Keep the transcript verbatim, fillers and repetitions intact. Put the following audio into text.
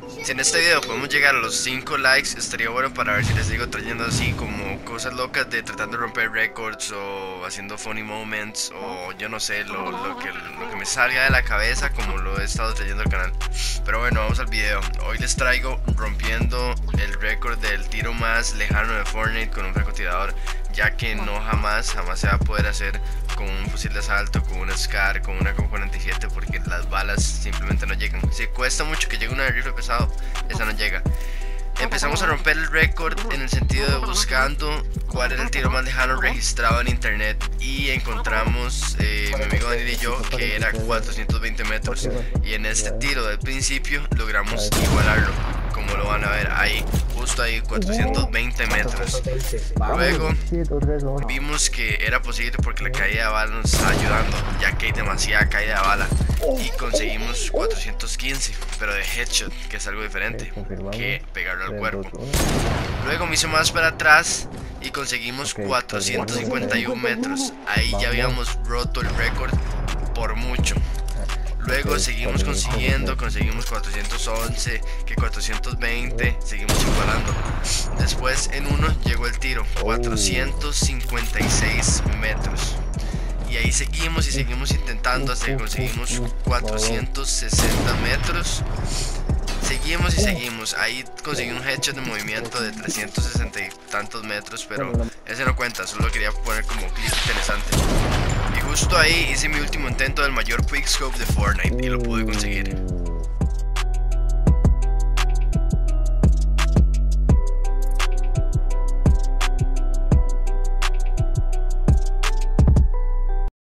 Si en este video podemos llegar a los cinco likes, estaría bueno para ver si les sigo trayendo así como cosas locas de tratando de romper récords o haciendo funny moments o yo no sé, lo, lo, que, lo que me salga de la cabeza como lo he estado trayendo al canal. Pero bueno, vamos al video. Hoy les traigo rompiendo el récord del tiro más lejano de Fortnite con un francotirador, ya que no jamás, jamás se va a poder hacer con un fusil de asalto, con un SCAR, con una cuarenta y siete, porque las balas simplemente no llegan. Si cuesta mucho que llegue una de rifle pesado, esa no llega. Empezamos a romper el récord en el sentido de buscando cuál era el tiro más lejano registrado en internet y encontramos, eh, mi amigo Daniel y yo, que era cuatrocientos veinte metros, y en este tiro del principio logramos igualarlo, como lo van a ver ahí, justo ahí, cuatrocientos veinte metros. Luego vimos que era posible porque la caída de bala nos está ayudando, ya que hay demasiada caída de bala, y conseguimos cuatrocientos quince, pero de headshot, que es algo diferente que pegarlo al cuerpo. Luego me hice más para atrás y conseguimos cuatrocientos cincuenta y uno metros. Ahí ya habíamos roto el récord por mucho. Luego seguimos consiguiendo, conseguimos cuatrocientos once, que cuatrocientos veinte, seguimos igualando. Después en uno llegó el tiro, cuatrocientos cincuenta y seis metros. Y ahí seguimos y seguimos intentando hasta que conseguimos cuatrocientos sesenta metros. Seguimos y seguimos, ahí conseguí un headshot de movimiento de trescientos sesenta y tantos metros, pero ese no cuenta, solo quería poner como un clip interesante. Y justo ahí hice mi último intento del mayor quickscope de Fortnite y lo pude conseguir.